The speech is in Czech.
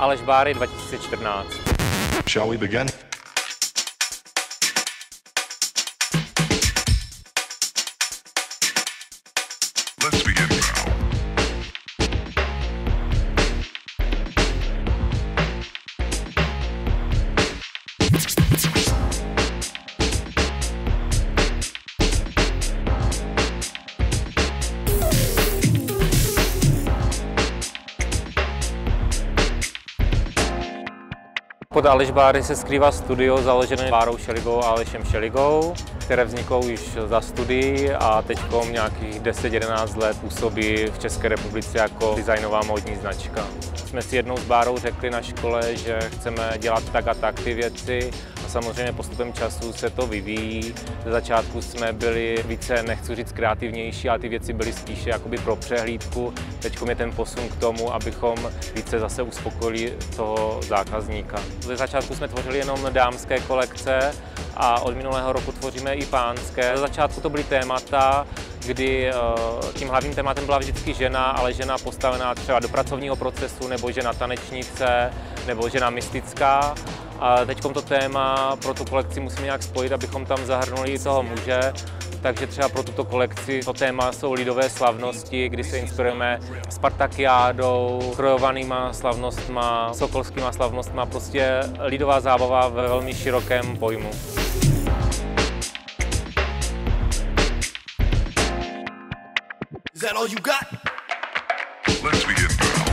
Aleš Báry 2014. Shall we begin? Let's begin now. Pod Aleš Báry se skrývá studio založené Bárou Šeligovou a Alešem Šeligou, které vzniklo již za studií a teď nějakých 10-11 let působí v České republice jako designová módní značka. Jsme si jednou s Bárou řekli na škole, že chceme dělat tak a tak ty věci a samozřejmě postupem času se to vyvíjí. Ze začátku jsme byli více, nechci říct kreativnější, ale ty věci byly spíše jakoby pro přehlídku. Teď je ten posun k tomu, abychom více zase uspokojili toho zákazníka. Ze začátku jsme tvořili jenom dámské kolekce a od minulého roku tvoříme i pánské. Ze začátku to byly témata, kdy tím hlavním tématem byla vždycky žena, ale žena postavená třeba do pracovního procesu, nebo žena tanečnice, nebo žena mystická. A teď to téma pro tu kolekci musíme nějak spojit, abychom tam zahrnuli i toho muže. Takže třeba pro tuto kolekci to téma jsou lidové slavnosti, kdy se inspirujeme Spartakiádou, krojovanýma slavnostma, sokolskýma slavnostma, prostě lidová zábava ve velmi širokém pojmu. Is that all you got? Let's begin now.